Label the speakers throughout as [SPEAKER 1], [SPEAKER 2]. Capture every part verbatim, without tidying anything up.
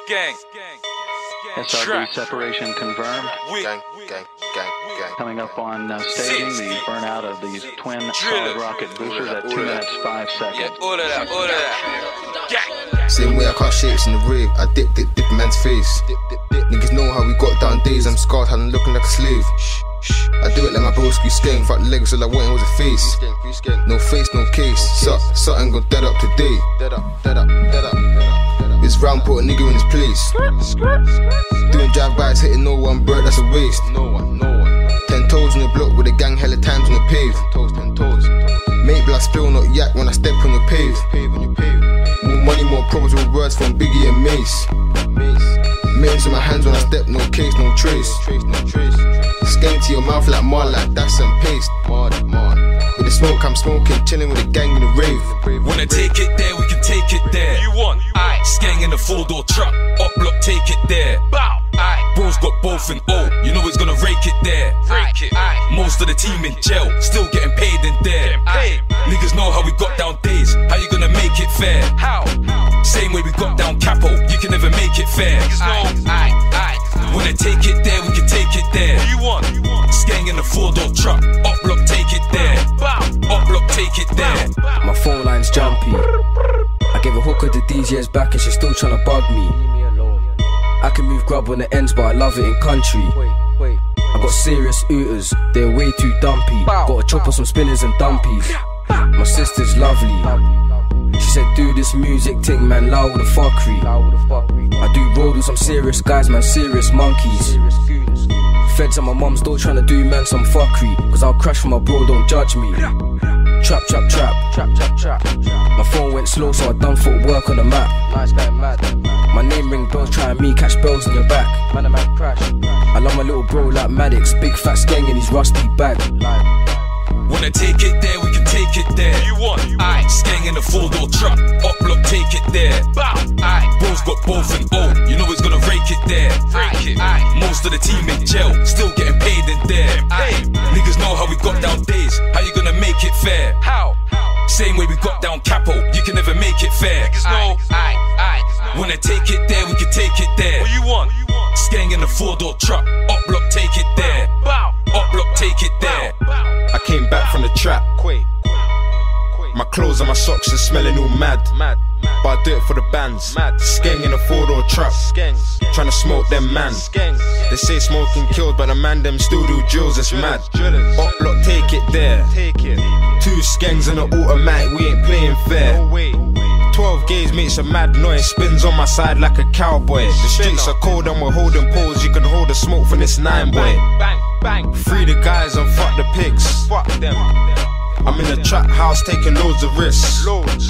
[SPEAKER 1] gang.
[SPEAKER 2] S R B separation confirmed.
[SPEAKER 3] Gang, gang, gang, gang.
[SPEAKER 2] Coming up on uh, staging, the burnout of these twin solid rocket boosters at two minutes five seconds.
[SPEAKER 1] Yeah, all of that, all of that. Gang.
[SPEAKER 3] Same way I cut shapes in the rave, I dip, dip, dip man's face. Niggas know how we got down days, I'm scarred, had him looking like a slave. I do it like my broski skank, fuck legs, all I wanted was a face. No face, no case, Sut, something gon' dead up today. Dead up, dead up, dead up. This round put a nigga in his place. Doing drive-bys, hitting no one, bird, that's a waste. No one, no one. Ten toes on the block with a gang, hella times on the pave. Toes, ten toes. Make blood spill, not yak when I step on your pave. More money, more problems with words from Biggie and Mace. Mains in my hands when I step, no case, no trace. Skank to your mouth like mar, like that's some paste. With the smoke, I'm smoking, chilling with the gang in the rave.
[SPEAKER 4] Wanna take it there, we can take it there.
[SPEAKER 1] You want?
[SPEAKER 4] Aye, skang in the four-door truck, up block, take it there.
[SPEAKER 1] Bow. Aye.
[SPEAKER 4] Bro's got both and oh, you know he's gonna rake it there.
[SPEAKER 1] Rake it. Aye.
[SPEAKER 4] Most of the team in jail, still getting paid in there.
[SPEAKER 1] Getting paid.
[SPEAKER 4] Niggas know how we got down days, how you gonna make it fair?
[SPEAKER 1] How?
[SPEAKER 4] Same way we got down Capo, you can never make it fair.
[SPEAKER 1] Niggas know. Aye. Aye.
[SPEAKER 4] Wanna take it there, we can take it there.
[SPEAKER 1] What you want?
[SPEAKER 4] Skang in the four-door truck, up block, take it there.
[SPEAKER 1] Bow.
[SPEAKER 4] Up block, take it there.
[SPEAKER 5] My phone line's jumpy. I gave a hooker the D J's back and she's still tryna bug me. I can move grub on the ends, but I love it in country. I got serious ooters, they're way too dumpy. Got a chop on some spinners and dumpies. My sister's lovely. She said, do this music thing, man, loud with the fuckery. I do roll with some serious guys, man, serious monkeys. Feds at my mum's door tryna do, man, some fuckery. Cause I'll crash for my bro, don't judge me. Trap, trap, trap, trap, trap, trap. My phone went slow, so I done footwork on the map. Nice guy, mad. My name ring bells, try me catch bells in your back. Man, a man crash. I love my little bro like Maddox, big fat skeng in his rusty bag.
[SPEAKER 4] Wanna take it there, we can take it there.
[SPEAKER 1] You want?
[SPEAKER 4] Aye, skang in the four-door truck, up block, take it there.
[SPEAKER 1] Bow. Aye.
[SPEAKER 4] Bro's got both and oh, you know he's gonna rake it there.
[SPEAKER 1] Rake it. Aye.
[SPEAKER 4] Most of the team in jail, still getting paid in there.
[SPEAKER 1] Aye.
[SPEAKER 4] Niggas know how we got down days, how you gonna make it fair?
[SPEAKER 1] How?
[SPEAKER 4] Same way we got down Capo, you can never make it fair.
[SPEAKER 1] Niggas know. Aye. Aye.
[SPEAKER 4] Wanna take it there, we can take it there.
[SPEAKER 1] What you want?
[SPEAKER 4] Skang in the four-door truck, up block, take it there.
[SPEAKER 1] Bow.
[SPEAKER 4] Up block, take it there.
[SPEAKER 3] I came back from the trap. My clothes and my socks are smelling all mad. But I do it for the bands. Skeng in a four-door truck, tryna smoke them man. They say smoking kills, but the man them still do drills, it's mad. Up block, take it there. Two skengs and an automatic, we ain't playing fair. Twelve gauge makes a mad noise, spins on my side like a cowboy. The streets are cold and we're holding poles, you can hold the smoke from this nine boy. Free the guys and fuck the pigs. I'm in the trap house taking loads of risks.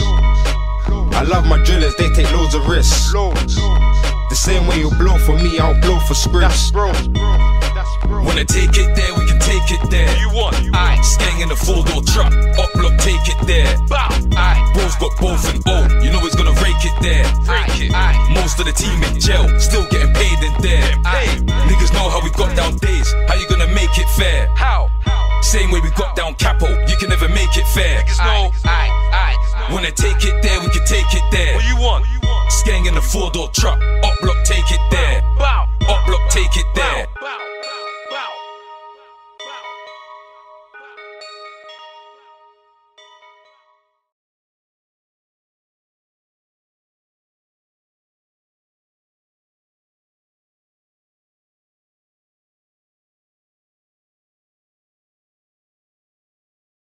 [SPEAKER 3] I love my drillers, they take loads of risks. The same way you blow for me, I'll blow for scripts.
[SPEAKER 4] Wanna take it there, we can take it there.
[SPEAKER 1] You want?
[SPEAKER 4] Aye, skang in the four-door truck, up block, take it there.
[SPEAKER 1] Bow. Aye.
[SPEAKER 4] Bro's got both and oh, you know he's gonna rake it there.
[SPEAKER 1] Rake it.
[SPEAKER 4] Aye. Most of the team in jail, still getting paid in there.
[SPEAKER 1] Aye.
[SPEAKER 4] Niggas know how we got down days, how you gonna make it fair?
[SPEAKER 1] How?
[SPEAKER 4] Same way we got down Capo, you can never make it fair.
[SPEAKER 1] Niggas know. Aye. Aye.
[SPEAKER 4] Wanna take it there, we can take it there.
[SPEAKER 1] What you want?
[SPEAKER 4] Skang in the four-door truck, up block,